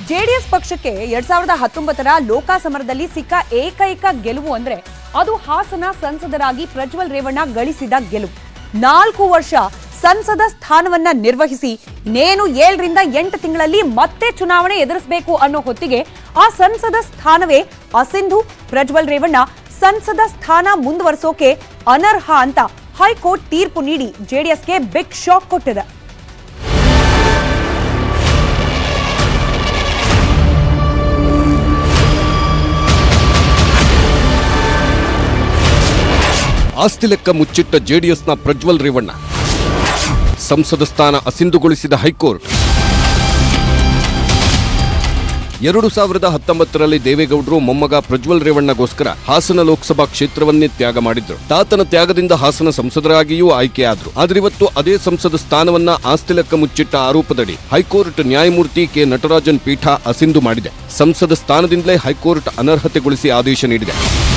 JDS ಪಕ್ಷಕ್ಕೆ 2019ರ ಲೋಕಸಮರದಲ್ಲಿ ಸಿಕ್ಕ ಏಕೈಕ ಗೆಲುವು ಅಂದ್ರೆ ಅದು ಹಾಸನ ಸಂಸದರಾಗಿ ಪ್ರಜ್ವಲ್ ರೇವಣ್ಣ ಗಳಿಸಿದ ಗೆಲುವು. 4 ವರ್ಷ ಸಂಸದ ಸ್ಥಾನವನ್ನ ನಿರ್ವಹಿಸಿ ನೇನು 7 ರಿಂದ 8 ತಿಂಗಳಲ್ಲಿ ಮತ್ತೆ ಚುನಾವಣೆ ಎದುರಿಸಬೇಕು ಅನ್ನೋ ಹೊತ್ತಿಗೆ ಆ ಸಂಸದ ಸ್ಥಾನವೇ ಅಸಿಂಧು. ಪ್ರಜ್ವಲ್ ರೇವಣ್ಣ ಸಂಸದ ಸ್ಥಾನ ಮುಂದುವರಿಸೋಕೆ ಅನರ್ಹ ಅಂತ ಹೈಕೋರ್ಟ್ ತೀರ್ಪು ನೀಡಿ ಜೆಡಿಎಸ್ಗೆ ಬಿಗ್ ಶಾಕ್ ಕೊಟ್ಟಿದೆ. ಆಸ್ತಿ ಲೆಕ್ಕ ಮುಚ್ಚಿಟ್ಟ ಜೆಡಿಎಸ್ನ ಪ್ರಜ್ವಲ್ ರೇವಣ್ಣ ಸಂಸದ ಸ್ಥಾನ ಅಸಿಂಧುಗೊಳಿಸಿದ ಹೈಕೋರ್ಟ್. 2019ರಲ್ಲಿ ದೇವೇಗೌಡರು ಮೊಮ್ಮಗ ಪ್ರಜ್ವಲ್ ರೇವಣ್ಣಗೋಸ್ಕರ ಹಾಸನ ಲೋಕಸಭಾ ಕ್ಷೇತ್ರವನ್ನೇ ತ್ಯಾಗ ಮಾಡಿದ್ರು. ತಾತನ ತ್ಯಾಗದಿಂದ ಹಾಸನ ಸಂಸದರಾಗಿಯೂ ಆಯ್ಕೆಯಾದ್ರು. ಆದ್ರೆ ಇವತ್ತು ಅದೇ ಸಂಸದ ಸ್ಥಾನವನ್ನ ಆಸ್ತಿ ಲೆಕ್ಕ ಮುಚ್ಚಿಟ್ಟ ಆರೋಪದಡಿ ಹೈಕೋರ್ಟ್ ನ್ಯಾಯಮೂರ್ತಿ ಕೆ ನಟರಾಜನ್ ಪೀಠ ಅಸಿಂಧು ಮಾಡಿದೆ. ಸಂಸದ ಸ್ಥಾನದಿಂದಲೇ ಹೈಕೋರ್ಟ್ ಅನರ್ಹತೆಗೊಳಿಸಿ ಆದೇಶ ನೀಡಿದೆ.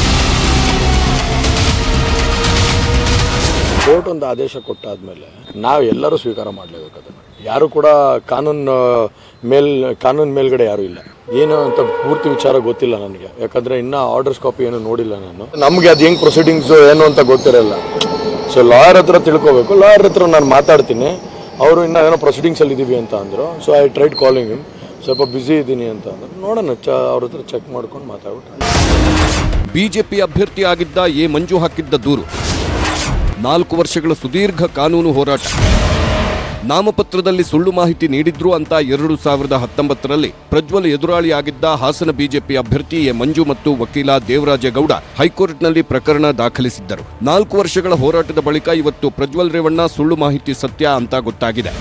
ಕೋರ್ಟ್ ಒಂದು ಆದೇಶ ಕೊಟ್ಟಾದ್ಮೇಲೆ ನಾವು ಎಲ್ಲರೂ ಸ್ವೀಕಾರ ಮಾಡಲೇಬೇಕು. ಅದನ್ನು ಯಾರು ಕೂಡ ಕಾನೂನು ಮೇಲ್ಗಡೆ ಯಾರು ಇಲ್ಲ. ಏನು ಅಂತ ಪೂರ್ತಿ ವಿಚಾರ ಗೊತ್ತಿಲ್ಲ ನನಗೆ, ಯಾಕಂದ್ರೆ ಇನ್ನ ಆರ್ಡರ್ಸ್ ಕಾಪಿ ಏನು ನೋಡಿಲ್ಲ ನಾನು. ನಮ್ಗೆ ಅದು ಹೆಂಗ್ ಪ್ರೊಸೀಡಿಂಗ್ಸ್ ಏನು ಅಂತ ಗೊತ್ತಿರಲ್ಲ. ಸೊ ಲಾಯರ್ ಹತ್ರ ತಿಳ್ಕೊಬೇಕು. ಲಾಯರ್ ಹತ್ರ ನಾನು ಮಾತಾಡ್ತೀನಿ. ಅವರು ಇನ್ನ ಏನೋ ಪ್ರೊಸೀಡಿಂಗ್ಸ್ ಅಲ್ಲಿ ಇದೀವಿ ಅಂತ ಅಂದ್ರು. So I tried calling him. ಸ್ವಲ್ಪ ಬ್ಯುಸಿ ಇದ್ದೀನಿ ಅಂತ ಅಂದ್ರು. ನೋಡೋಣ, ಅವ್ರ ಹತ್ರ ಚೆಕ್ ಮಾಡ್ಕೊಂಡು ಮಾತಾಡ್ಬಿಟ್ಟು. ಬಿಜೆಪಿ ಅಭ್ಯರ್ಥಿ ಆಗಿದ್ದ ಎ ಮಂಜು ಹಾಕಿದ್ದ ದೂರು 4 ವರ್ಷಗಳ ಸುದೀರ್ಘ ಕಾನೂನು ಹೋರಾಟ. ನಾಮಪತ್ರದಲ್ಲಿ ಸುಳ್ಳು ಮಾಹಿತಿ ನೀಡಿದ್ರು ಅಂತ 2019ರಲ್ಲಿ ಪ್ರಜ್ವಲ್ ಎದುರಾಳಿಯಾಗಿದ್ದ ಹಾಸನ ಬಿಜೆಪಿ ಅಭ್ಯರ್ಥಿ ಎ ಮಂಜು ಮತ್ತು ವಕೀಲ ದೇವರಾಜೇಗೌಡ ಹೈಕೋರ್ಟ್ನಲ್ಲಿ ಪ್ರಕರಣ ದಾಖಲಿಸಿದ್ದರು. 4 ವರ್ಷಗಳ ಹೋರಾಟದ ಬಳಿಕ ಇವತ್ತು ಪ್ರಜ್ವಲ್ ರೇವಣ್ಣ ಸುಳ್ಳು ಮಾಹಿತಿ ಸತ್ಯ ಅಂತ ಗೊತ್ತಾಗಿದೆ.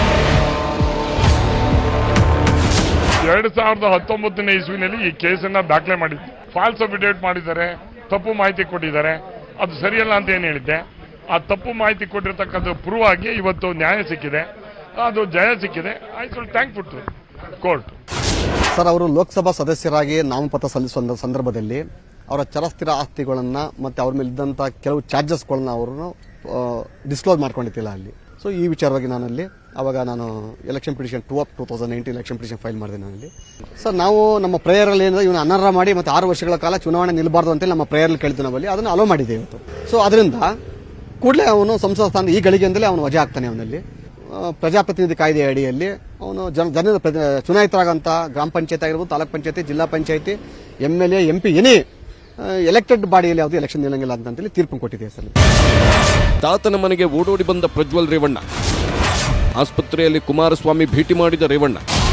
2019ನೇ ಇಸ್ವಿನಲ್ಲಿ ಈ ಕೇಸನ್ನ ದಾಖಲೆ ಮಾಡಿದ್ರು. ಫಾಲ್ಸ್ ಅಫಿಡೇವಿಟ್ ಮಾಡಿದ್ದಾರೆ, ತಪ್ಪು ಮಾಹಿತಿ ಕೊಟ್ಟಿದ್ದಾರೆ. ಅದು ಸರಿಯಲ್ಲ ಅಂತ ಏನು ಹೇಳಿದ್ದೆ. ಆ ತಪ್ಪು ಮಾಹಿತಿ ಕೊಟ್ಟಿರ್ತಕ್ಕಂಥ ಪ್ರೂವ್ ಆಗಿ ಇವತ್ತು ನ್ಯಾಯ ಸಿಕ್ಕಿದೆ, ಅದು ಜಯ ಸಿಕ್ಕಿದೆ. I should thankful to court. Sir, ಅವರು ಲೋಕಸಭಾ ಸದಸ್ಯರಾಗಿ ನಾಮಪತ್ರ ಸಲ್ಲಿಸುವ ಸಂದರ್ಭದಲ್ಲಿ ಅವರ ಚರಸ್ಥಿರ ಆಸ್ತಿಗಳನ್ನ ಮತ್ತೆ ಅವ್ರ ಮೇಲೆ ಇದ್ದಂತ ಕೆಲವು ಚಾರ್ಜಸ್ಗಳನ್ನ ಅವರು ಡಿಸ್ಕ್ಲೋಸ್ ಮಾಡ್ಕೊಂಡಿದ್ದಿಲ್ಲ ಅಲ್ಲಿ. ಸೊ ಈ ವಿಚಾರವಾಗಿ ನಾನಲ್ಲಿ ಅವಾಗ ನಾನು election petition 2 of 2019 election petition file ಮಾಡಿದೆ ನಾನಲ್ಲಿ. ಸರ್, ನಾವು ನಮ್ಮ ಪ್ರೇಯರಲ್ಲಿ ಏನಂದ್ರೆ ಇವನು ಅನರ್ಹ ಮಾಡಿ ಮತ್ತೆ 6 ವರ್ಷಗಳ ಕಾಲ ಚುನಾವಣೆ ನಿಲ್ಲಬಾರ್ದು ಅಂತೇಳಿ ನಮ್ಮ ಪ್ರೇಯರಲ್ಲಿ ಕೇಳ್ತೀವಿ ನಾವಲ್ಲಿ. ಅದನ್ನು ಅಲೋ ಮಾಡಿದೆ ಇವತ್ತು. ಸೊ ಅದರಿಂದ ಕೂಡಲೇ ಅವನು ಸಂಸದ ಸ್ಥಾನ ಈ ಗಳಿಗೆಯಿಂದಲೇ ಅವನು ವಜಾ ಆಗ್ತಾನೆ. ಅವನಲ್ಲಿ ಪ್ರಜಾಪ್ರತಿನಿಧಿ ಕಾಯ್ದೆ ಅಡಿಯಲ್ಲಿ ಅವನು ಜನರ ಚುನಾಯಿತರಾಗಂತ ಗ್ರಾಮ ಪಂಚಾಯತ್ ಆಗಿರ್ಬೋದು, taluk panchayati, zilla panchayati, MLA, MP any elected ಬಾಡಿಯಲ್ಲಿ ಯಾವುದು ಎಲೆಕ್ಷನ್ ನಿಲ್ಲಂಗಿಲ್ಲ ಅಂತೇಳಿ ತೀರ್ಪು ಕೊಟ್ಟಿದೆ ಸರ್. ತಾತನ ಮನೆಗೆ ಓಡೋಡಿ ಬಂದ ಪ್ರಜ್ವಲ್ ರೇವಣ್ಣ, ಆಸ್ಪತ್ರೆಯಲ್ಲಿ ಕುಮಾರಸ್ವಾಮಿ ಭೇಟಿ ಮಾಡಿದ ರೇವಣ್ಣ.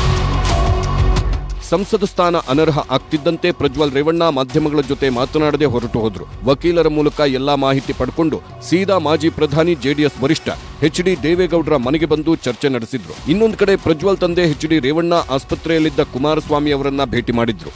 ಸಂಸದ ಸ್ಥಾನ ಅನರ್ಹ ಆಗ್ತಿದ್ದಂತೆ ಪ್ರಜ್ವಲ್ ರೇವಣ್ಣ ಮಾಧ್ಯಮಗಳ ಜೊತೆ ಮಾತನಾಡದೆ ಹೊರಟು ಹೋದ್ರು. ವಕೀಲರ ಮೂಲಕ ಎಲ್ಲಾ ಮಾಹಿತಿ ಪಡ್ಕೊಂಡು ಸೀದಾ ಮಾಜಿ ಪ್ರಧಾನಿ ಜೆಡಿಎಸ್ ವರಿಷ್ಠ HD ದೇವೇಗೌಡರ ಮನೆಗೆ ಬಂದು ಚರ್ಚೆ ನಡೆಸಿದ್ರು. ಇನ್ನೊಂದು ಕಡೆ ಪ್ರಜ್ವಲ್ ತಂದೆ HD ರೇವಣ್ಣ ಆಸ್ಪತ್ರೆಯಲ್ಲಿದ್ದ ಕುಮಾರಸ್ವಾಮಿ ಅವರನ್ನ ಭೇಟಿ ಮಾಡಿದ್ರು.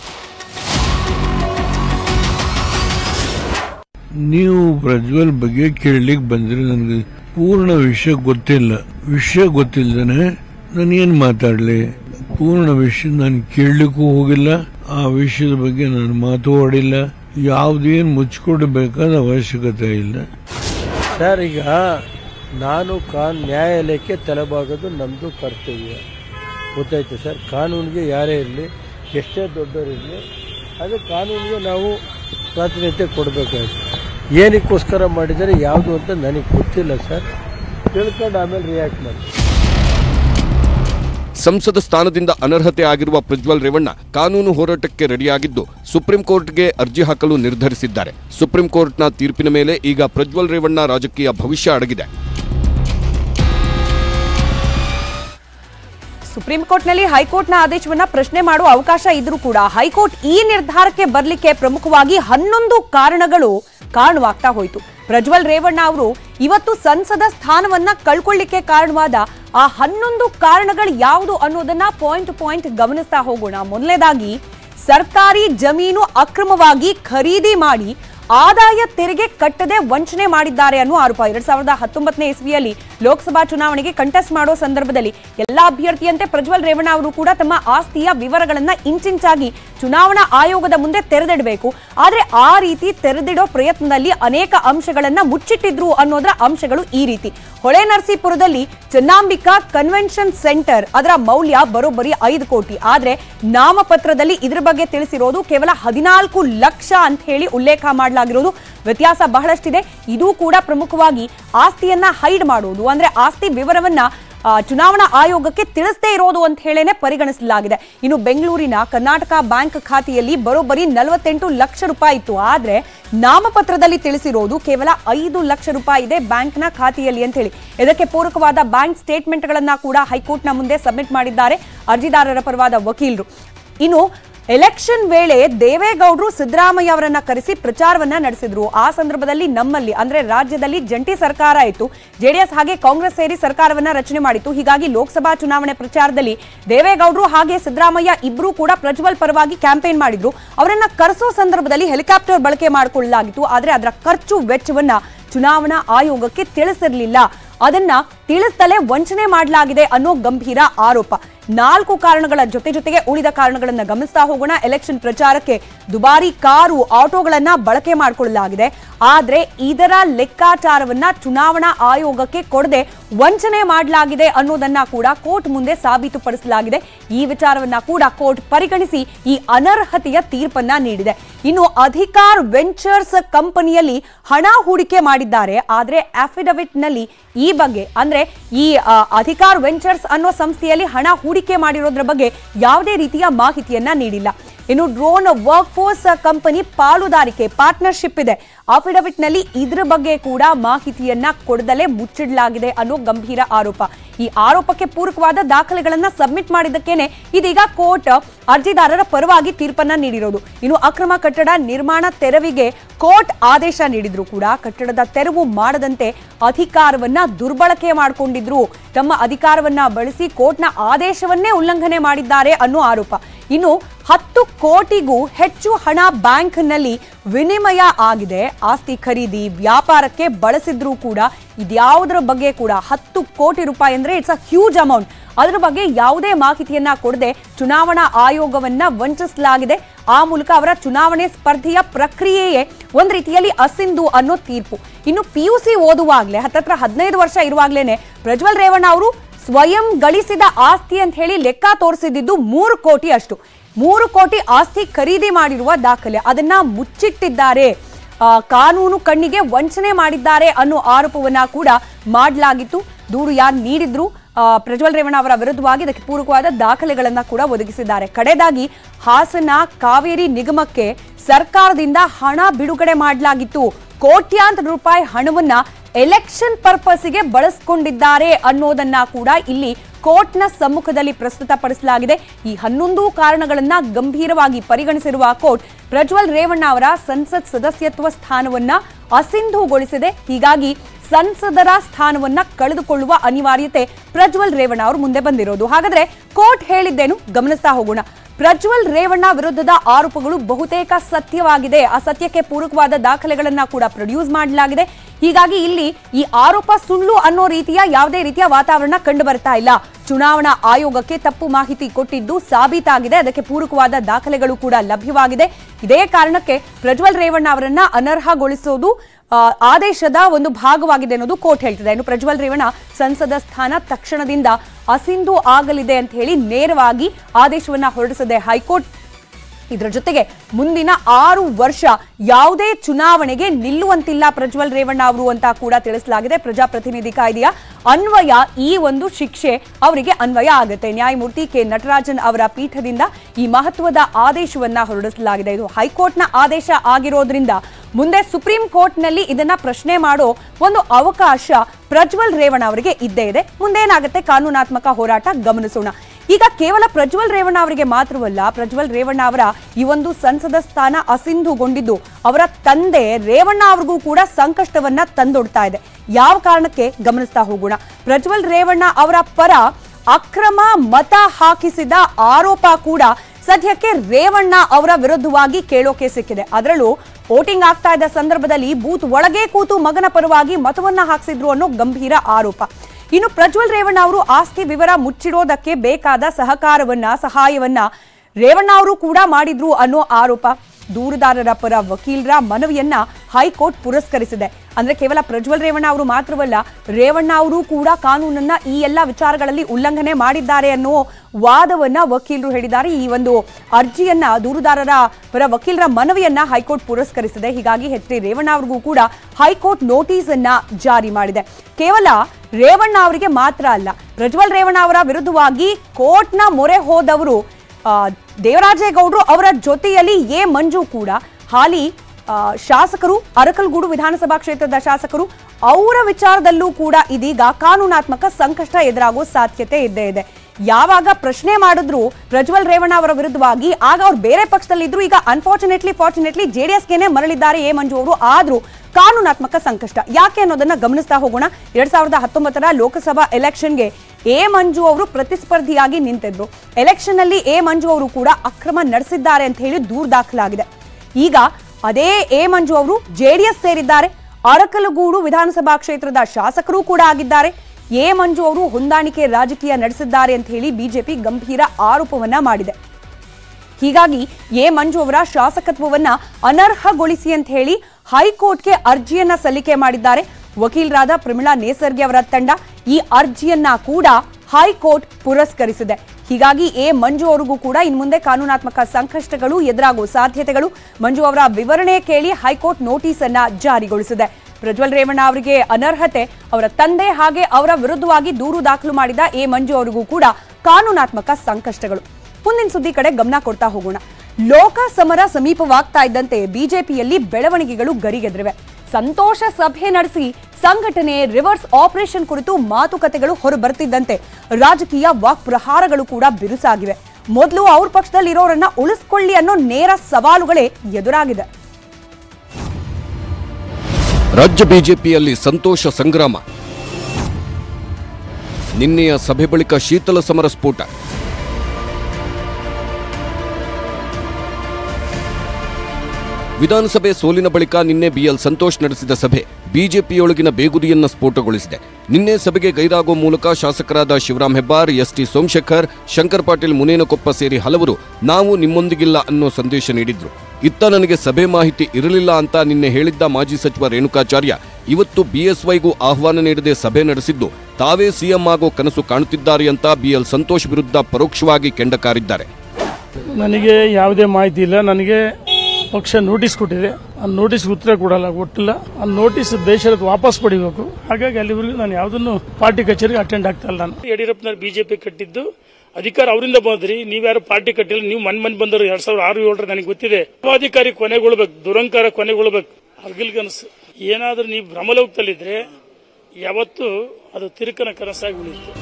ನೀವು ಪ್ರಜ್ವಲ್ ಬಗ್ಗೆ ಕೇಳಲಿಕ್ಕೆ ಬಂದ್ರೆ ನನಗೆ ಪೂರ್ಣ ವಿಷಯ ಗೊತ್ತಿಲ್ಲ. ವಿಷಯ ಗೊತ್ತಿಲ್ಲದೇನೆ ನಾನೇನ್ ಮಾತಾಡ್ಲಿ? ಪೂರ್ಣ ವಿಷಯ ನಾನು ಕೇಳಲಿಕ್ಕೂ ಹೋಗಿಲ್ಲ. ಆ ವಿಷಯದ ಬಗ್ಗೆ ನಾನು ಮಾತಾಡಿಲ್ಲ. ಯಾವುದೇನು ಮುಚ್ಚಿಕೊಡ್ಬೇಕಾದ ಅವಶ್ಯಕತೆ ಇಲ್ಲ ಸರ್. ಈಗ ನಾನು ನ್ಯಾಯಾಲಯಕ್ಕೆ ತಲೆಬಾಗೋದು ನಮ್ಮದು ಕರ್ತವ್ಯ, ಗೊತ್ತಾಯ್ತು ಸರ್. ಕಾನೂನಿಗೆ ಯಾರೇ ಇರಲಿ, ಎಷ್ಟೇ ದೊಡ್ಡವರಿರಲಿ, ಅದು ಕಾನೂನಿಗೆ ನಾವು ಪ್ರಾಧಾನ್ಯತೆ ಕೊಡಬೇಕಾಯ್ತು. ಏನಕ್ಕೋಸ್ಕರ ಮಾಡಿದರೆ ಯಾವುದು ಅಂತ ನನಗೆ ಗೊತ್ತಿಲ್ಲ ಸರ್. ತಿಳ್ಕೊಂಡು ಆಮೇಲೆ ರಿಯಾಕ್ಟ್ ಮಾಡಿ. ಸಂಸದ ಸ್ಥಾನದಿಂದ ಅನರ್ಹತೆ ಆಗಿರುವ ಪ್ರಜ್ವಲ್ ರೇವಣ್ಣ ಕಾನೂನು ಹೋರಾಟಕ್ಕೆ ರೆಡಿಯಾಗಿದ್ದು ಸುಪ್ರೀಂ ಕೋರ್ಟ್ಗೆ ಅರ್ಜಿ ಹಾಕಲು ನಿರ್ಧರಿಸಿದ್ದಾರೆ. ಸುಪ್ರೀಂ ಕೋರ್ಟ್ನ ತೀರ್ಪಿನ ಮೇಲೆ ಈಗ ಪ್ರಜ್ವಲ್ ರೇವಣ್ಣ ರಾಜಕೀಯ ಭವಿಷ್ಯ ಅಡಗಿದೆ. ಸುಪ್ರೀಂ ಕೋರ್ಟ್ನಲ್ಲಿ ಹೈಕೋರ್ಟ್ನ ಆದೇಶವನ್ನ ಪ್ರಶ್ನೆ ಮಾಡುವ ಅವಕಾಶ ಇದ್ರೂ ಕೂಡ ಹೈಕೋರ್ಟ್ ಈ ನಿರ್ಧಾರಕ್ಕೆ ಬರಲಿಕ್ಕೆ ಪ್ರಮುಖವಾಗಿ 11 ಕಾರಣಗಳು ಕಾರಣವಾಗ್ತಾ ಹೋಯಿತು. ಪ್ರಜ್ವಲ್ ರೇವಣ್ಣ ಅವರು ಇವತ್ತು ಸಂಸದ ಸ್ಥಾನವನ್ನ ಕಳ್ಕೊಳ್ಳಿಕ್ಕೆ ಕಾರಣವಾದ ಆ 11 ಕಾರಣಗಳು ಯಾವುದು ಅನ್ನೋದನ್ನ ಪಾಯಿಂಟ್ ಗಮನಿಸ್ತಾ ಹೋಗೋಣ. ಮೊದಲನೇದಾಗಿ, ಸರ್ಕಾರಿ ಜಮೀನು ಅಕ್ರಮವಾಗಿ ಖರೀದಿ ಮಾಡಿ ಆದಾಯ ತೆರಿಗೆ ಕಟ್ಟದೆ ವಂಚನೆ ಮಾಡಿದ್ದಾರೆ ಅನ್ನೋ ಆರೋಪ. 2019ನೇ ಇಸ್ವಿಯಲ್ಲಿ ಲೋಕಸಭಾ ಚುನಾವಣೆಗೆ ಕಂಟೆಸ್ಟ್ ಮಾಡೋ ಸಂದರ್ಭದಲ್ಲಿ ಎಲ್ಲಾ ಅಭ್ಯರ್ಥಿಯಂತೆ ಪ್ರಜ್ವಲ್ ರೇವಣ್ಣ ಅವರು ಕೂಡ ತಮ್ಮ ಆಸ್ತಿಯ ವಿವರಗಳನ್ನ ಇಂಚಿಂಚಾಗಿ ಚುನಾವಣಾ ಆಯೋಗದ ಮುಂದೆ ತೆರೆದಿಡಬೇಕು. ಆದ್ರೆ ಆ ರೀತಿ ತೆರೆದಿಡೋ ಪ್ರಯತ್ನದಲ್ಲಿ ಅನೇಕ ಅಂಶಗಳನ್ನ ಮುಚ್ಚಿಟ್ಟಿದ್ರು ಅನ್ನೋದರ ಅಂಶಗಳು ಈ ರೀತಿ. ಹೊಳೆನರಸೀಪುರದಲ್ಲಿ ಚೆನ್ನಾಂಬಿಕಾ ಕನ್ವೆನ್ಷನ್ ಸೆಂಟರ್ ಅದರ ಮೌಲ್ಯ ಬರೋಬ್ಬರಿ 5 ಕೋಟಿ. ಆದ್ರೆ ನಾಮಪತ್ರದಲ್ಲಿ ಇದ್ರ ಬಗ್ಗೆ ತಿಳಿಸಿರೋದು ಕೇವಲ 14 ಲಕ್ಷ ಅಂತ ಹೇಳಿ ಉಲ್ಲೇಖ ಮಾಡಲಾಗಿರೋದು. ವ್ಯತ್ಯಾಸ ಬಹಳಷ್ಟಿದೆ. ಇದು ಕೂಡ ಪ್ರಮುಖವಾಗಿ ಆಸ್ತಿಯನ್ನ ಹೈಡ್ ಮಾಡೋದು, ಅಂದ್ರೆ ಆಸ್ತಿ ವಿವರವನ್ನ ಚುನಾವಣಾ ಆಯೋಗಕ್ಕೆ ತಿಳಿಸದೇ ಇರೋದು ಅಂತ ಹೇಳೇನೆ ಪರಿಗಣಿಸಲಾಗಿದೆ. ಇನ್ನು ಬೆಂಗಳೂರಿನ ಕರ್ನಾಟಕ ಬ್ಯಾಂಕ್ ಖಾತೆಯಲ್ಲಿ ಬರೋಬ್ಬರಿ 48 ಲಕ್ಷ ರೂಪಾಯಿ ಇತ್ತು. ಆದ್ರೆ ನಾಮಪತ್ರದಲ್ಲಿ ತಿಳಿಸಿರೋದು ಕೇವಲ 5 ಲಕ್ಷ ರೂಪಾಯಿ ಇದೆ ಬ್ಯಾಂಕ್ನ ಖಾತೆಯಲ್ಲಿ ಅಂತ ಹೇಳಿ. ಇದಕ್ಕೆ ಪೂರಕವಾದ ಬ್ಯಾಂಕ್ ಸ್ಟೇಟ್ಮೆಂಟ್ಗಳನ್ನ ಕೂಡ ಹೈಕೋರ್ಟ್ನ ಮುಂದೆ ಸಬ್ಮಿಟ್ ಮಾಡಿದ್ದಾರೆ ಅರ್ಜಿದಾರರ ಪರವಾದ ವಕೀಲರು. ಇನ್ನು ಎಲೆಕ್ಷನ್ ವೇಳೆ ದೇವೇಗೌಡರು ಸಿದ್ದರಾಮಯ್ಯ ಅವರನ್ನ ಕರೆಸಿ ಪ್ರಚಾರವನ್ನ ನಡೆಸಿದ್ರು. ಆ ಸಂದರ್ಭದಲ್ಲಿ ನಮ್ಮಲ್ಲಿ ಅಂದ್ರೆ ರಾಜ್ಯದಲ್ಲಿ ಜಂಟಿ ಸರ್ಕಾರ ಇತ್ತು. ಜೆಡಿಎಸ್ ಹಾಗೆ ಕಾಂಗ್ರೆಸ್ ಸೇರಿ ಸರ್ಕಾರವನ್ನ ರಚನೆ ಮಾಡಿತ್ತು. ಹೀಗಾಗಿ ಲೋಕಸಭಾ ಚುನಾವಣೆ ಪ್ರಚಾರದಲ್ಲಿ ದೇವೇಗೌಡರು ಹಾಗೆ ಸಿದ್ದರಾಮಯ್ಯ ಇಬ್ರು ಕೂಡ ಪ್ರಜ್ವಲ್ ಪರವಾಗಿ ಕ್ಯಾಂಪೇನ್ ಮಾಡಿದ್ರು. ಅವರನ್ನ ಕರೆಸೋ ಸಂದರ್ಭದಲ್ಲಿ ಹೆಲಿಕಾಪ್ಟರ್ ಬಳಕೆ ಮಾಡಿಕೊಳ್ಳಲಾಗಿತ್ತು. ಆದ್ರೆ ಅದರ ಖರ್ಚು ವೆಚ್ಚವನ್ನ ಚುನಾವಣಾ ಆಯೋಗಕ್ಕೆ ತಿಳಿಸಿರಲಿಲ್ಲ. ಅದನ್ನ ತಿಳಿಸದಲೇ ವಂಚನೆ ಮಾಡಲಾಗಿದೆ ಅನ್ನೋ ಗಂಭೀರ ಆರೋಪ. 4 ಕಾರಣಗಳ ಜೊತೆಗೆ ಉಳಿದ ಕಾರಣಗಳನ್ನು ಗಮನಿಸ್ತಾ ಹೋಗೋಣ. ಎಲೆಕ್ಷನ್ ಪ್ರಚಾರಕ್ಕೆ ದುಬಾರಿ ಕಾರು, ಆಟೋಗಳನ್ನ ಬಳಕೆ ಮಾಡಿಕೊಳ್ಳಲಾಗಿದೆ. ಆದ್ರೆ ಇದರ ಲೆಕ್ಕಾಚಾರವನ್ನ ಚುನಾವಣಾ ಆಯೋಗಕ್ಕೆ ಕೊಡದೆ ವಂಚನೆ ಮಾಡಲಾಗಿದೆ ಅನ್ನೋದನ್ನ ಕೂಡ ಕೋರ್ಟ್ ಮುಂದೆ ಸಾಬೀತುಪಡಿಸಲಾಗಿದೆ. ಈ ವಿಚಾರವನ್ನ ಕೂಡ ಕೋರ್ಟ್ ಪರಿಗಣಿಸಿ ಈ ಅನರ್ಹತೆಯ ತೀರ್ಪನ್ನ ನೀಡಿದೆ. ಇನ್ನು ಅಧಿಕಾರ್ ವೆಂಚರ್ಸ್ ಕಂಪನಿಯಲ್ಲಿ ಹಣ ಹೂಡಿಕೆ ಮಾಡಿದ್ದಾರೆ. ಆದ್ರೆ ಅಫಿಡವಿಟ್ ನಲ್ಲಿ ಈ ಬಗ್ಗೆ ಅಂದ್ರೆ ಈ ಅಧಿಕಾರ್ ವೆಂಚರ್ಸ್ ಅನ್ನೋ ಸಂಸ್ಥೆಯಲ್ಲಿ ಹಣ ಹೂಡಿಕೆ ಮಾಡಿರೋದ್ರ ಬಗ್ಗೆ ಯಾವುದೇ ರೀತಿಯ ಮಾಹಿತಿಯನ್ನ ನೀಡಿಲ್ಲ. ಇನ್ನು ಡ್ರೋನ್ ವರ್ಕ್ ಫೋರ್ಸ್ ಕಂಪನಿ ಪಾಲುದಾರಿಕೆ ಪಾರ್ಟ್ನರ್ಶಿಪ್ ಇದೆ. ಅಫಿಡವಿಟ್ ನಲ್ಲಿ ಇದ್ರ ಬಗ್ಗೆ ಕೂಡ ಮಾಹಿತಿಯನ್ನ ಕೊಡದಲೇ ಮುಚ್ಚಿಡಲಾಗಿದೆ ಅನ್ನೋ ಗಂಭೀರ ಆರೋಪ. ಈ ಆರೋಪಕ್ಕೆ ಪೂರಕವಾದ ದಾಖಲೆಗಳನ್ನ ಸಬ್ಮಿಟ್ ಮಾಡಿದ್ದಕ್ಕೇನೆ ಇದೀಗ ಕೋರ್ಟ್ ಅರ್ಜಿದಾರರ ಪರವಾಗಿ ತೀರ್ಪನ್ನ ನೀಡಿರೋದು. ಇನ್ನು ಅಕ್ರಮ ಕಟ್ಟಡ ನಿರ್ಮಾಣ ತೆರವಿಗೆ ಕೋರ್ಟ್ ಆದೇಶ ನೀಡಿದ್ರು ಕೂಡ ಕಟ್ಟಡದ ತೆರವು ಮಾಡದಂತೆ ಅಧಿಕಾರವನ್ನ ದುರ್ಬಳಕೆ ಮಾಡಿಕೊಂಡಿದ್ರು. ತಮ್ಮ ಅಧಿಕಾರವನ್ನ ಬಳಸಿ ಕೋರ್ಟ್ನ ಆದೇಶವನ್ನೇ ಉಲ್ಲಂಘನೆ ಮಾಡಿದ್ದಾರೆ ಅನ್ನೋ ಆರೋಪ. ಇನ್ನು 10 ಕೋಟಿಗೂ ಹೆಚ್ಚು ಹಣ ಬ್ಯಾಂಕ್ನಲ್ಲಿ ವಿನಿಮಯ ಆಗಿದೆ. ಆಸ್ತಿ ಖರೀದಿ ವ್ಯಾಪಾರಕ್ಕೆ ಬಳಸಿದ್ರು ಕೂಡ ಇದ್ಯಾವುದರ ಬಗ್ಗೆ ಕೂಡ 10 ಕೋಟಿ ರೂಪಾಯಿ ಅಂದ್ರೆ ಇಟ್ಸ್ ಅ ಹ್ಯೂಜ್ ಅಮೌಂಟ್. ಅದರ ಬಗ್ಗೆ ಯಾವುದೇ ಮಾಹಿತಿಯನ್ನ ಕೊಡದೆ ಚುನಾವಣಾ ಆಯೋಗವನ್ನ ವಂಚಿಸಲಾಗಿದೆ. ಆ ಮೂಲಕ ಅವರ ಚುನಾವಣೆ ಸ್ಪರ್ಧೆಯ ಪ್ರಕ್ರಿಯೆಯೇ ಒಂದ್ ರೀತಿಯಲ್ಲಿ ಅಸಿಂಧು ಅನ್ನೋ ತೀರ್ಪು. ಇನ್ನು PUC ಓದುವಾಗ್ಲೇ ಹತ್ತತ್ರ 15 ವರ್ಷ ಇರುವಾಗ್ಲೇನೆ ಪ್ರಜ್ವಲ್ ರೇವಣ್ಣ ಅವರು ಸ್ವಯಂ ಗಳಿಸಿದ ಆಸ್ತಿ ಅಂತ ಹೇಳಿ ಲೆಕ್ಕ ತೋರಿಸಿದ್ದು 3 ಕೋಟಿ ಅಷ್ಟು. 3 ಕೋಟಿ ಆಸ್ತಿ ಖರೀದಿ ಮಾಡಿರುವ ದಾಖಲೆ ಅದನ್ನ ಮುಚ್ಚಿಟ್ಟಿದ್ದಾರೆ. ಕಾನೂನು ಕಣ್ಣಿಗೆ ವಂಚನೆ ಮಾಡಿದ್ದಾರೆ ಅನ್ನೋ ಆರೋಪವನ್ನ ಕೂಡ ಮಾಡಲಾಗಿತ್ತು. ದೂರು ಯಾರು ನೀಡಿದ್ರು ಪ್ರಜ್ವಲ್ ರೇವಣ್ಣ ಅವರ ವಿರುದ್ಧವಾಗಿ ಇದಕ್ಕೆ ಪೂರಕವಾದ ದಾಖಲೆಗಳನ್ನ ಕೂಡ ಒದಗಿಸಿದ್ದಾರೆ. ಕಡೆದಾಗಿ ಹಾಸನ ಕಾವೇರಿ ನಿಗಮಕ್ಕೆ ಸರ್ಕಾರದಿಂದ ಹಣ ಬಿಡುಗಡೆ ಮಾಡಲಾಗಿತ್ತು. ಕೋಟ್ಯಾಂತರ ರೂಪಾಯಿ ಹಣವನ್ನ ಎಲೆಕ್ಷನ್ ಪರ್ಪಸ್ಗೆ ಬಳಸಿಕೊಂಡಿದ್ದಾರೆ ಅನ್ನೋದನ್ನ ಕೂಡ ಇಲ್ಲಿ ಕೋರ್ಟ್ನ ಸಮ್ಮುಖದಲ್ಲಿ ಪ್ರಸ್ತುತಪಡಿಸಲಾಗಿದೆ. ಈ 11 ಕಾರಣಗಳನ್ನ ಗಂಭೀರವಾಗಿ ಪರಿಗಣಿಸಿರುವ ಕೋರ್ಟ್ ಪ್ರಜ್ವಲ್ ರೇವಣ್ಣ ಅವರ ಸಂಸತ್ ಸದಸ್ಯತ್ವ ಸ್ಥಾನವನ್ನ ಅಸಿಂಧುಗೊಳಿಸಿದೆ. ಹೀಗಾಗಿ ಸಂಸದರ ಸ್ಥಾನವನ್ನ ಕಳೆದುಕೊಳ್ಳುವ ಅನಿವಾರ್ಯತೆ ಪ್ರಜ್ವಲ್ ರೇವಣ್ಣ ಅವರು ಮುಂದೆ ಬಂದಿರೋದು. ಹಾಗಾದ್ರೆ ಕೋರ್ಟ್ ಹೇಳಿದ್ದೇನು ಗಮನಿಸ್ತಾ ಹೋಗೋಣ. ಪ್ರಜ್ವಲ್ ರೇವಣ್ಣ ವಿರುದ್ಧದ ಆರೋಪಗಳು ಬಹುತೇಕ ಸತ್ಯವಾಗಿದೆ. ಆ ಸತ್ಯಕ್ಕೆ ಪೂರಕವಾದ ದಾಖಲೆಗಳನ್ನ ಕೂಡ ಪ್ರೊಡ್ಯೂಸ್ ಮಾಡಲಾಗಿದೆ. ಹೀಗಾಗಿ ಇಲ್ಲಿ ಈ ಆರೋಪ ಸುಳ್ಳು ಅನ್ನೋ ರೀತಿಯ ಯಾವುದೇ ರೀತಿಯ ವಾತಾವರಣ ಕಂಡು ಬರ್ತಾ ಇಲ್ಲ. ಚುನಾವಣಾ ಆಯೋಗಕ್ಕೆ ತಪ್ಪು ಮಾಹಿತಿ ಕೊಟ್ಟಿದ್ದು ಸಾಬೀತಾಗಿದೆ. ಅದಕ್ಕೆ ಪೂರಕವಾದ ದಾಖಲೆಗಳು ಕೂಡ ಲಭ್ಯವಾಗಿದೆ. ಇದೇ ಕಾರಣಕ್ಕೆ ಪ್ರಜ್ವಲ್ ರೇವಣ್ಣ ಅವರನ್ನ ಅನರ್ಹಗೊಳಿಸೋದು ಆದೇಶದ ಒಂದು ಭಾಗವಾಗಿದೆ ಅನ್ನೋದು ಕೋರ್ಟ್ ಹೇಳ್ತಿದೆ. ಇನ್ನು ಪ್ರಜ್ವಲ್ ರೇವಣ್ಣ ಸಂಸದ ಸ್ಥಾನ ತಕ್ಷಣದಿಂದ ಅಸಿಂಧು ಆಗಲಿದೆ ಅಂತ ಹೇಳಿ ನೇರವಾಗಿ ಆದೇಶವನ್ನ ಹೊರಡಿಸಿದೆ ಹೈಕೋರ್ಟ್. ಇದರ ಜೊತೆಗೆ ಮುಂದಿನ 6 ವರ್ಷ ಯಾವುದೇ ಚುನಾವಣೆಗೆ ನಿಲ್ಲುವಂತಿಲ್ಲ ಪ್ರಜ್ವಲ್ ರೇವಣ್ಣ ಅವರು ಅಂತ ಕೂಡ ತಿಳಿಸಲಾಗಿದೆ. ಪ್ರಜಾಪ್ರತಿನಿಧಿ ಕಾಯ್ದೆಯ ಅನ್ವಯ ಈ ಒಂದು ಶಿಕ್ಷೆ ಅವರಿಗೆ ಅನ್ವಯ ಆಗುತ್ತೆ. ನ್ಯಾಯಮೂರ್ತಿ ಕೆ ನಟರಾಜನ್ ಅವರ ಪೀಠದಿಂದ ಈ ಮಹತ್ವದ ಆದೇಶವನ್ನ ಹೊರಡಿಸಲಾಗಿದೆ. ಇದು ಹೈಕೋರ್ಟ್ನ ಆದೇಶ ಆಗಿರೋದ್ರಿಂದ ಮುಂದೆ ಸುಪ್ರೀಂ ಕೋರ್ಟ್ನಲ್ಲಿ ಇದನ್ನ ಪ್ರಶ್ನೆ ಮಾಡೋ ಒಂದು ಅವಕಾಶ ಪ್ರಜ್ವಲ್ ರೇವಣ್ಣ ಅವರಿಗೆ ಇದ್ದೇ ಇದೆ. ಮುಂದೇನಾಗುತ್ತೆ ಕಾನೂನಾತ್ಮಕ ಹೋರಾಟ ಗಮನಿಸೋಣ. ಈಗ ಕೇವಲ ಪ್ರಜ್ವಲ್ ರೇವಣ್ಣ ಅವರಿಗೆ ಮಾತ್ರವಲ್ಲ, ಪ್ರಜ್ವಲ್ ರೇವಣ್ಣ ಅವರ ಈ ಒಂದು ಸಂಸದ ಸ್ಥಾನ ಅಸಿಂಧುಗೊಂಡಿದ್ದು ಅವರ ತಂದೆ ರೇವಣ್ಣ ಅವ್ರಿಗೂ ಕೂಡ ಸಂಕಷ್ಟವನ್ನ ತಂದೊಡ್ತಾ ಇದೆ. ಯಾವ ಕಾರಣಕ್ಕೆ ಗಮನಿಸ್ತಾ ಹೋಗೋಣ. ಪ್ರಜ್ವಲ್ ರೇವಣ್ಣ ಅವರ ಪರ ಅಕ್ರಮ ಮತ ಹಾಕಿಸಿದ ಆರೋಪ ಕೂಡ ಸದ್ಯಕ್ಕೆ ರೇವಣ್ಣ ಅವರ ವಿರುದ್ಧವಾಗಿ ಕೇಳೋಕೆ ಸಿಕ್ಕಿದೆ. ಅದರಲ್ಲೂ ವೋಟಿಂಗ್ ಆಗ್ತಾ ಇದ್ದ ಸಂದರ್ಭದಲ್ಲಿ ಬೂತ್ ಒಳಗೆ ಕೂತು ಮಗನ ಪರವಾಗಿ ಮತವನ್ನ ಹಾಕಿಸಿದ್ರು ಅನ್ನೋ ಗಂಭೀರ ಆರೋಪ. ಇನ್ನು ಪ್ರಜ್ವಲ್ ರೇವಣ್ಣ ಅವರು ಆಸ್ತಿ ವಿವರ ಮುಚ್ಚಿಡೋದಕ್ಕೆ ಬೇಕಾದ ಸಹಾಯವನ್ನ ರೇವಣ್ಣ ಅವರು ಕೂಡ ಮಾಡಿದ್ರು ಅನ್ನೋ ಆರೋಪ. ದೂರುದಾರರ ಪರ ವಕೀಲರ ಮನವಿಯನ್ನ ಹೈಕೋರ್ಟ್ ಪುರಸ್ಕರಿಸಿದೆ. ಅಂದ್ರೆ ಕೇವಲ ಪ್ರಜ್ವಲ್ ರೇವಣ್ಣ ಅವರು ಮಾತ್ರವಲ್ಲ, ರೇವಣ್ಣ ಅವರು ಕೂಡ ಕಾನೂನನ್ನ ಈ ಎಲ್ಲಾ ವಿಚಾರಗಳಲ್ಲಿ ಉಲ್ಲಂಘನೆ ಮಾಡಿದ್ದಾರೆ ಅನ್ನೋ ವಾದವನ್ನ ವಕೀಲರು ಹೇಳಿದ್ದಾರೆ. ಈ ಒಂದು ಅರ್ಜಿಯನ್ನ ದೂರುದಾರರ ಪರ ವಕೀಲರ ಮನವಿಯನ್ನ ಹೈಕೋರ್ಟ್ ಪುರಸ್ಕರಿಸಿದೆ. ಹೀಗಾಗಿ ಎಚ್ ಡಿ ರೇವಣ್ಣ ಅವರಿಗೂ ಕೂಡ ಹೈಕೋರ್ಟ್ ನೋಟಿಸ್ ಅನ್ನ ಜಾರಿ ಮಾಡಿದೆ. ಕೇವಲ ರೇವಣ್ಣ ಅವರಿಗೆ ಮಾತ್ರ ಅಲ್ಲ, ಪ್ರಜ್ವಲ್ ರೇವಣ್ಣ ಅವರ ವಿರುದ್ಧವಾಗಿ ಕೋರ್ಟ್ನ ಮೊರೆ ಹೋದವರು ದೇವರಾಜೇಗೌಡರು ಅವರ ಜೊತೆಯಲ್ಲಿ ಎ ಮಂಜು ಕೂಡ ಹಾಲಿ ಶಾಸಕರು, ಅರಕಲಗೂಡು ವಿಧಾನಸಭಾ ಕ್ಷೇತ್ರದ ಶಾಸಕರು, ಅವರ ವಿಚಾರದಲ್ಲೂ ಕೂಡ ಇದೀಗ ಕಾನೂನಾತ್ಮಕ ಸಂಕಷ್ಟ ಎದುರಾಗುವ ಸಾಧ್ಯತೆ ಇದ್ದೇ ಇದೆ. ಯಾವಾಗ ಪ್ರಶ್ನೆ ಮಾಡಿದ್ರು ಪ್ರಜ್ವಲ್ ರೇವಣ್ಣ ಅವರ ವಿರುದ್ಧವಾಗಿ, ಆಗ ಅವ್ರು ಬೇರೆ ಪಕ್ಷದಲ್ಲಿದ್ರು. ಈಗ ಫಾರ್ಚುನೇಟ್ಲಿ ಜೆಡಿಎಸ್ಗೆನೆ ಮರಳಿದ್ದಾರೆ ಎ ಮಂಜು ಅವರು. ಆದ್ರೂ ಕಾನೂನಾತ್ಮಕ ಸಂಕಷ್ಟ ಯಾಕೆ ಅನ್ನೋದನ್ನ ಗಮನಿಸ್ತಾ ಹೋಗೋಣ. 2019 ಲೋಕಸಭಾ ಎಲೆಕ್ಷನ್ಗೆ ಎ ಮಂಜು ಅವರು ಪ್ರತಿಸ್ಪರ್ಧಿಯಾಗಿ ನಿಂತಿದ್ರು. ಎಲೆಕ್ಷನ್ ಅಲ್ಲಿ ಎ ಮಂಜು ಅವರು ಕೂಡ ಅಕ್ರಮ ನಡೆಸಿದ್ದಾರೆ ಅಂತ ಹೇಳಿ ದೂರು ದಾಖಲಾಗಿದೆ. ಈಗ ಅದೇ ಎ ಮಂಜು ಅವರು ಜೆಡಿಎಸ್ ಸೇರಿದ್ದಾರೆ. ಅರಕಲಗೂಡು ವಿಧಾನಸಭಾ ಕ್ಷೇತ್ರದ ಶಾಸಕರು ಕೂಡ ಆಗಿದ್ದಾರೆ. ಎ ಮಂಜು ಅವರು ಹೊಂದಾಣಿಕೆ ರಾಜಕೀಯ ನಡೆಸಿದ್ದಾರೆ ಅಂತ ಹೇಳಿ ಬಿಜೆಪಿ ಗಂಭೀರ ಆರೋಪವನ್ನ ಮಾಡಿದೆ. ಹೀಗಾಗಿ ಎ ಮಂಜು ಅವರ ಶಾಸಕತ್ವವನ್ನ ಅನರ್ಹಗೊಳಿಸಿ ಅಂತ ಹೇಳಿ ಹೈಕೋರ್ಟ್ಗೆ ಅರ್ಜಿಯನ್ನ ಸಲ್ಲಿಕೆ ಮಾಡಿದ್ದಾರೆ ವಕೀಲರಾದ ಪ್ರಮಿಳಾ ನೇಸರ್ಗಿ ಅವರ ತಂಡ. ಈ ಅರ್ಜಿಯನ್ನ ಕೂಡ ಹೈಕೋರ್ಟ್ ಪುರಸ್ಕರಿಸಿದೆ. ಹೀಗಾಗಿ ಎ ಮಂಜು ಅವರಿಗೂ ಕೂಡ ಇನ್ನು ಮುಂದೆ ಕಾನೂನಾತ್ಮಕ ಸಂಕಷ್ಟಗಳು ಎದುರಾಗುವ ಸಾಧ್ಯತೆಗಳು. ಮಂಜು ಅವರ ವಿವರಣೆ ಕೇಳಿ ಹೈಕೋರ್ಟ್ ನೋಟಿಸ್ ಅನ್ನ ಜಾರಿಗೊಳಿಸಿದೆ. ಪ್ರಜ್ವಲ್ ರೇವಣ್ಣ ಅವರಿಗೆ ಅನರ್ಹತೆ, ಅವರ ತಂದೆ ಹಾಗೆ ಅವರ ವಿರುದ್ಧವಾಗಿ ದೂರು ದಾಖಲು ಮಾಡಿದ ಎ ಮಂಜು ಅವರಿಗೂ ಕೂಡ ಕಾನೂನಾತ್ಮಕ ಸಂಕಷ್ಟಗಳು. ಮುಂದಿನ ಸುದ್ದಿ ಕಡೆ ಗಮನ ಕೊಡ್ತಾ ಹೋಗೋಣ. ಲೋಕ ಸಮರ ಸಮೀಪವಾಗ್ತಾ ಇದ್ದಂತೆ ಬಿಜೆಪಿಯಲ್ಲಿ ಬೆಳವಣಿಗೆಗಳು ಗರಿಗೆದರಿವೆ. ಸಂತೋಷ ಸಭೆ ನಡೆಸಿ ಸಂಘಟನೆ ರಿವರ್ಸ್ ಆಪರೇಷನ್ ಕುರಿತು ಮಾತುಕತೆಗಳು ಹೊರಬರ್ತಿದ್ದಂತೆ ರಾಜಕೀಯ ವಾಕ್ಪ್ರಹಾರಗಳು ಕೂಡ ಬಿರುಸಾಗಿವೆ. ಮೊದಲು ಅವ್ರ ಪಕ್ಷದಲ್ಲಿರೋರನ್ನ ಉಳಿಸ್ಕೊಳ್ಳಿ ಅನ್ನೋ ನೇರ ಸವಾಲುಗಳೇ ಎದುರಾಗಿದೆ. ರಾಜ್ಯ ಬಿಜೆಪಿಯಲ್ಲಿ ಸಂತೋಷ ಸಂಗ್ರಾಮ. ನಿನ್ನೆಯ ಸಭೆ ಬಳಿಕ ಶೀತಲ ಸಮರ ಸ್ಫೋಟ. ವಿಧಾನಸಭೆ ಸೋಲಿನ ಬಳಿಕ ನಿನ್ನೆ ಬಿಎಲ್ ಸಂತೋಷ್ ನಡೆಸಿದ ಸಭೆ ಬಿಜೆಪಿಯೊಳಗಿನ ಬೇಗುದಿಯನ್ನ ಸ್ಫೋಟಗೊಳಿಸಿದೆ. ನಿನ್ನೆ ಸಭೆಗೆ ಗೈರಾಗುವ ಮೂಲಕ ಶಾಸಕರಾದ ಶಿವರಾಮ್ ಹೆಬ್ಬಾರ್, ಎಸ್ಟಿ ಸೋಮಶೇಖರ್, ಶಂಕರ್ ಪಾಟೀಲ್ ಮುನೇನಕೊಪ್ಪ ಸೇರಿ ಹಲವರು ನಾವು ನಿಮ್ಮೊಂದಿಗಿಲ್ಲ ಅನ್ನೋ ಸಂದೇಶ ನೀಡಿದ್ರು. ಇತ್ತ ನನಗೆ ಸಭೆ ಮಾಹಿತಿ ಇರಲಿಲ್ಲ ಅಂತ ನಿನ್ನೆ ಹೇಳಿದ್ದ ಮಾಜಿ ಸಚಿವ ರೇಣುಕಾಚಾರ್ಯ ಇವತ್ತು ಬಿಎಸ್ವೈಗೂ ಆಹ್ವಾನ ನೀಡದೆ ಸಭೆ ನಡೆಸಿದ್ದು ತಾವೇ ಸಿಎಂ ಆಗೋ ಕನಸು ಕಾಣುತ್ತಿದ್ದಾರೆ ಅಂತ ಬಿಎಲ್ ಸಂತೋಷ್ ವಿರುದ್ಧ ಪರೋಕ್ಷವಾಗಿ ಕೆಂಡಕಾರಿದ್ದಾರೆ. ನನಗೆ ಯಾವುದೇ ಮಾಹಿತಿ ಇಲ್ಲ. ನನಗೆ ಪಕ್ಷ ನೋಟಿಸ್ ಕೊಟ್ಟಿದೆ. ಆ ನೋಟಿಸ್ ಉತ್ತರ ಕೊಟ್ಟಿಲ್ಲ. ಆ ನೋಟಿಸ್ ಬೇಷರತ್ ವಾಪಸ್ ಪಡಿಬೇಕು. ಹಾಗಾಗಿ ಅಲ್ಲಿವರೆಗೂ ನಾನು ಯಾವುದನ್ನು ಪಾರ್ಟಿ ಕಚೇರಿಗೆ ಅಟೆಂಡ್ ಆಗ್ತಾ ಇಲ್ಲ. ನಾನು ಯಡಿಯೂರಪ್ಪನವರು ಬಿಜೆಪಿ ಕಟ್ಟಿದ್ದು ಅಧಿಕಾರ ಅವರಿಂದ ಬಂದ್ರಿ. ನೀವ್ಯಾರು ಪಾರ್ಟಿ ಕಟ್ಟಿಲ್ಲ. ನೀವು ಮನ್ ಬಂದರು 2006-2007 ನನಗೆ ಗೊತ್ತಿದೆ. ಅಧಿಕಾರಿ ಕೊನೆಗೊಳ್ಬೇಕು, ದುರಂಕಾರ ಕೊನೆಗೊಳ್ಬೇಕು. ಅರ್ಗಿಲ್ಗನಸು ಏನಾದ್ರೂ ನೀವು ಭ್ರಮಲೋಕದಲ್ಲಿದ್ರೆ ಯಾವತ್ತು ಅದು ತಿರುಕನ ಕನಸಾಗಿ ಉಳಿಯುತ್ತೆ.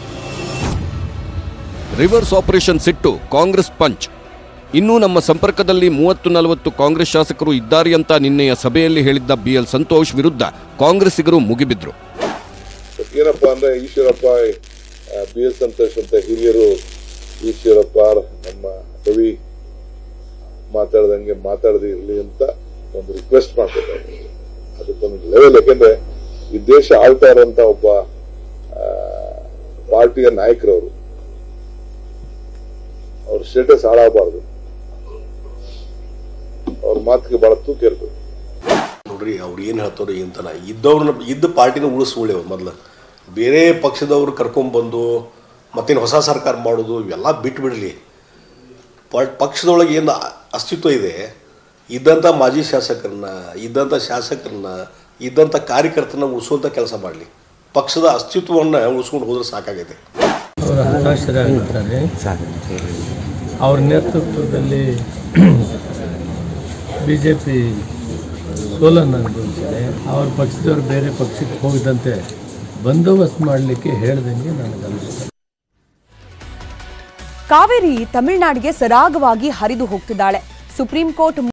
ರಿವರ್ಸ್ ಆಪರೇಷನ್ ಸಿಟ್ಟು ಕಾಂಗ್ರೆಸ್ ಪಂಚ್. ಇನ್ನೂ ನಮ್ಮ ಸಂಪರ್ಕದಲ್ಲಿ 30-40 ಕಾಂಗ್ರೆಸ್ ಶಾಸಕರು ಇದ್ದಾರೆ ಅಂತ ನಿನ್ನೆಯ ಸಭೆಯಲ್ಲಿ ಹೇಳಿದ್ದ ಬಿಎಲ್ ಸಂತೋಷ್ ವಿರುದ್ಧ ಕಾಂಗ್ರೆಸ್ಸಿಗರು ಮುಗಿಬಿದ್ರು. ಏನಪ್ಪ ಅಂದ್ರೆ ಈಶ್ವರಪ್ಪ, ಬಿಎಲ್ ಸಂತೋಷ್ ಅಂತ ಹಿರಿಯರು, ಈಶ್ವರಪ್ಪ ನಮ್ಮ ಕವಿ ಮಾತಾಡ್ದಂಗೆ ಮಾತಾಡದೇ ಇರಲಿ ಅಂತ ಒಂದು ರಿಕ್ವೆಸ್ಟ್ ಮಾಡ್ತಿದ್ದಾರೆ. ಅದಕ್ಕೊಂದು ಲೆವೆಲ್, ಯಾಕೆಂದ್ರೆ ಈ ದೇಶ ಆಳ್ತಾ ಇರುವಂತ ಒಬ್ಬ ಪಾರ್ಟಿಯ ನಾಯಕರವರು, ಅವ್ರ ಸ್ಟೇಟಸ್ ಹಾಳಾಗಬಾರ್ದು, ಅವ್ರ ಮಾತಿಗೆ ಬಹಳ ತೂಕ ಇರ್ತದೆ. ನೋಡ್ರಿ ಅವ್ರು ಏನು ಹೇಳ್ತಾರೋ ಎಂತನ ಇದ್ದ ಪಾರ್ಟಿನ ಉಳಿಸ್ಕೊಳ್ಳಿ. ಅವ್ರು ಮೊದಲು ಬೇರೆ ಪಕ್ಷದವ್ರು ಕರ್ಕೊಂಡ್ಬಂದು ಮತ್ತೇನು ಹೊಸ ಸರ್ಕಾರ ಮಾಡೋದು ಇವೆಲ್ಲ ಬಿಟ್ಬಿಡಲಿ. ಪಕ್ಷದೊಳಗೆ ಏನು ಅಸ್ತಿತ್ವ ಇದೆ, ಇದ್ದಂಥ ಮಾಜಿ ಶಾಸಕರನ್ನ, ಇದ್ದಂಥ ಕಾರ್ಯಕರ್ತರನ್ನ ಉಳಿಸುವಂಥ ಕೆಲಸ ಮಾಡಲಿ. ಪಕ್ಷದ ಅಸ್ತಿತ್ವವನ್ನು ಉಳಿಸ್ಕೊಂಡು ಹೋದ್ರೆ ಸಾಕಾಗೈತೆ. ಅವರು ಹತಾಶರಾಗಿರ್ತಾರೆ. ಅವ್ರ ನೇತೃತ್ವದಲ್ಲಿ ಬಿಜೆಪಿ ಸೋಲನ್ನು ಅನುಭವಿಸಿದೆ. ಅವ್ರ ಪಕ್ಷದವರು ಬೇರೆ ಪಕ್ಷಕ್ಕೆ ಹೋಗಿದ್ದಂತೆ ಬಂದೋಬಸ್ತ್ ಮಾಡಲಿಕ್ಕೆ ಹೇಳ್ದಂಗೆ ನನಗನ್ನಿಸ್ತದೆ. ಕಾವೇರಿ ತಮಿಳುನಾಡಿಗೆ ಸರಾಗವಾಗಿ ಹರಿದು ಹೋಗ್ತಿದ್ದಾಳೆ. Supreme court